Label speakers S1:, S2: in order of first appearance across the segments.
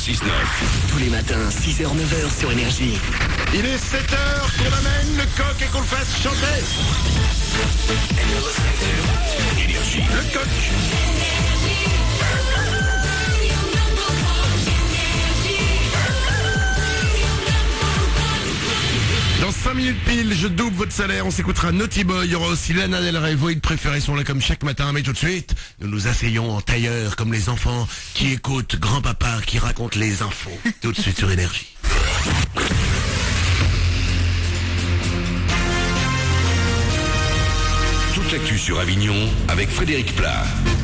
S1: 6-9.
S2: Tous les matins, 6h-9h sur Énergie.
S3: Il est 7h qu'on amène le coq et qu'on le fasse chanter.
S1: Énergie.
S3: Le coq. Dans 5 minutes pile, je double votre salaire, on s'écoutera Naughty Boy, il y aura aussi Lana Del Rey, vos hits préférés sont là comme chaque matin, mais tout de suite, nous nous asseyons en tailleur comme les enfants qui écoutent grand-papa qui raconte les infos. Tout de suite sur Énergie.
S1: Toute l'actu sur Avignon avec Frédéric Plat.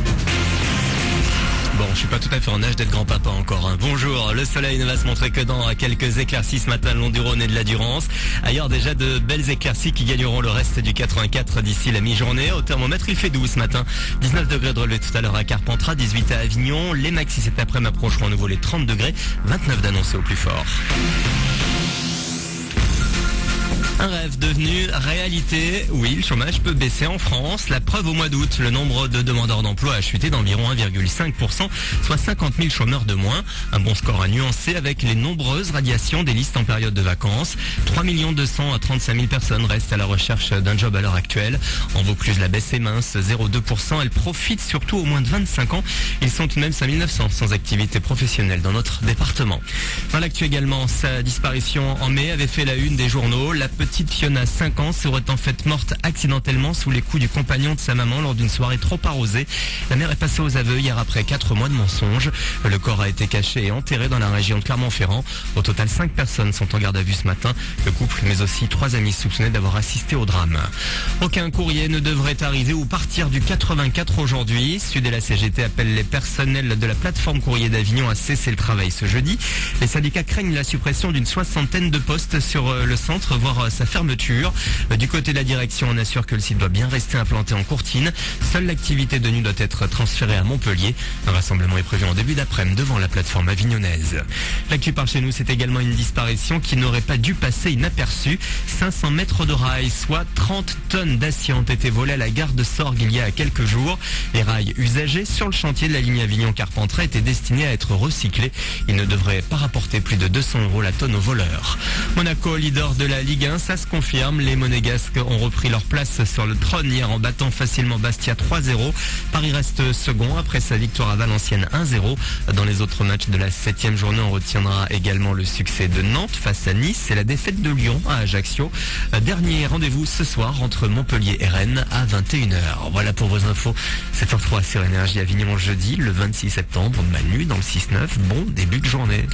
S4: Bon, je suis pas tout à fait en âge d'être grand-papa encore. Hein. Bonjour, le soleil ne va se montrer que dans quelques éclaircies ce matin le long du Rhône et de la Durance. Ailleurs déjà de belles éclaircies qui gagneront le reste du 84 d'ici la mi-journée. Au thermomètre, il fait 12 ce matin. 19 degrés de relevé tout à l'heure à Carpentras, 18 à Avignon. Les maxis cet après-midi approcheront à nouveau les 30 degrés, 29 d'annoncés au plus fort. Un rêve devenu réalité. Oui, le chômage peut baisser en France. La preuve au mois d'août, le nombre de demandeurs d'emploi a chuté d'environ 1,5%, soit 50 000 chômeurs de moins. Un bon score à nuancer avec les nombreuses radiations des listes en période de vacances. 3 235 000 personnes restent à la recherche d'un job à l'heure actuelle. En Vaucluse, la baisse est mince, 0,2%. Elle profite surtout aux moins de 25 ans. Ils sont tout de même 5 900 sans activité professionnelle dans notre département. Dans l'actu également, sa disparition en mai avait fait la une des journaux. La petite Fiona, 5 ans, serait en fait morte accidentellement sous les coups du compagnon de sa maman lors d'une soirée trop arrosée. La mère est passée aux aveux hier après 4 mois de mensonges. Le corps a été caché et enterré dans la région de Clermont-Ferrand. Au total, 5 personnes sont en garde à vue ce matin. Le couple, mais aussi 3 amis soupçonnés d'avoir assisté au drame. Aucun courrier ne devrait arriver ou partir du 84 aujourd'hui. Sud et la CGT appellent les personnels de la plateforme courrier d'Avignon à cesser le travail ce jeudi. Les syndicats craignent la suppression d'une 60aine de postes sur le centre, voire sa fermeture. Du côté de la direction, on assure que le site doit bien rester implanté en Courtine. Seule l'activité de nuit doit être transférée à Montpellier. Un rassemblement est prévu en début d'après-midi devant la plateforme avignonnaise. L'actu par chez nous, c'est également une disparition qui n'aurait pas dû passer inaperçue. 500 mètres de rails, soit 30 tonnes d'acier ont été volés à la gare de Sorgues il y a quelques jours. Les rails usagés sur le chantier de la ligne Avignon-Carpentras étaient destinés à être recyclés. Ils ne devraient pas rapporter plus de 200 € la tonne aux voleurs. Monaco, leader de la Ligue 1, ça se confirme. Les Monégasques ont repris leur place sur le trône hier en battant facilement Bastia 3-0. Paris reste second après sa victoire à Valenciennes 1-0. Dans les autres matchs de la 7e journée, on retiendra également le succès de Nantes face à Nice et la défaite de Lyon à Ajaccio. Dernier rendez-vous ce soir entre Montpellier et Rennes à 21h. Voilà pour vos infos. 7h03 sur Énergie Avignon jeudi, le 26 septembre, Manu dans le 6-9. Bon début de journée.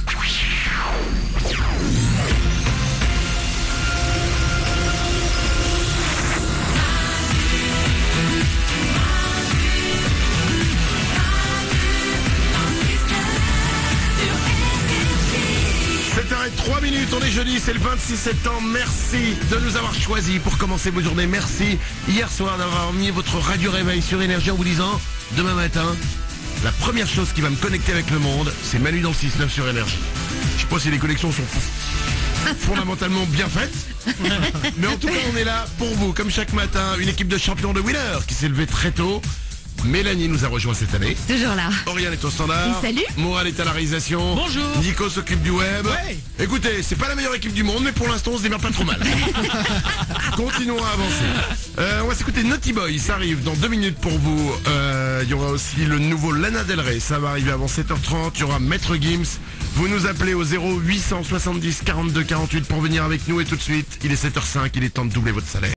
S3: Et 3 minutes, on est jeudi, c'est le 26 septembre. Merci de nous avoir choisis pour commencer vos journées. Merci hier soir d'avoir mis votre radio réveil sur Énergie en vous disant demain matin, la première chose qui va me connecter avec le monde, c'est Manu dans le 6-9 sur Énergie. Je sais pas si les connexions sont fondamentalement bien faites, mais en tout cas on est là pour vous. Comme chaque matin, une équipe de champions de Winner qui s'est levée très tôt. Mélanie nous a rejoint cette année.
S5: Toujours là.
S3: Oriane est au standard.
S5: Et salut.
S3: Moral est à la réalisation.
S4: Bonjour.
S3: Nico s'occupe du web.
S4: Ouais.
S3: Écoutez, c'est pas la meilleure équipe du monde, mais pour l'instant on se démarre pas trop mal. Continuons à avancer. On va s'écouter Naughty Boy, ça arrive dans 2 minutes pour vous. Il y aura aussi le nouveau Lana Del Rey, ça va arriver avant 7h30. Il y aura Maître Gims. Vous nous appelez au 0870 42 48 pour venir avec nous et tout de suite, il est 7h05, il est temps de doubler votre salaire.